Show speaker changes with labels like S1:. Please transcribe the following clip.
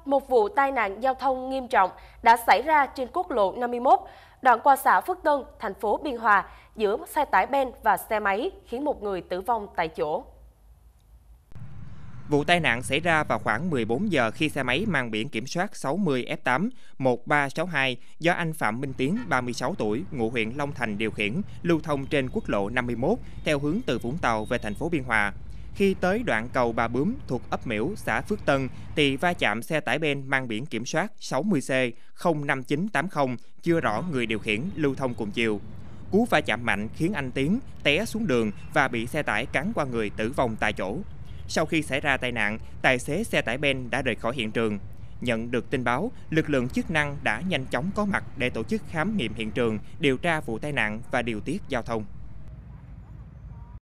S1: một vụ tai nạn giao thông nghiêm trọng đã xảy ra trên quốc lộ 51, đoạn qua xã Phước Tân, thành phố Biên Hòa, giữa xe tải Ben và xe máy, khiến một người tử vong tại chỗ.
S2: Vụ tai nạn xảy ra vào khoảng 14 giờ khi xe máy mang biển kiểm soát 60F8 1362 do anh Phạm Minh Tiến, 36 tuổi, ngụ huyện Long Thành điều khiển, lưu thông trên quốc lộ 51 theo hướng từ Vũng Tàu về thành phố Biên Hòa. Khi tới đoạn cầu Bà Bướm thuộc ấp Miễu, xã Phước Tân thì va chạm xe tải Ben mang biển kiểm soát 60C05980 chưa rõ người điều khiển lưu thông cùng chiều. Cú va chạm mạnh khiến anh Tiến té xuống đường và bị xe tải cán qua người tử vong tại chỗ. Sau khi xảy ra tai nạn, tài xế xe tải Ben đã rời khỏi hiện trường. Nhận được tin báo, lực lượng chức năng đã nhanh chóng có mặt để tổ chức khám nghiệm hiện trường, điều tra vụ tai nạn và điều tiết giao thông.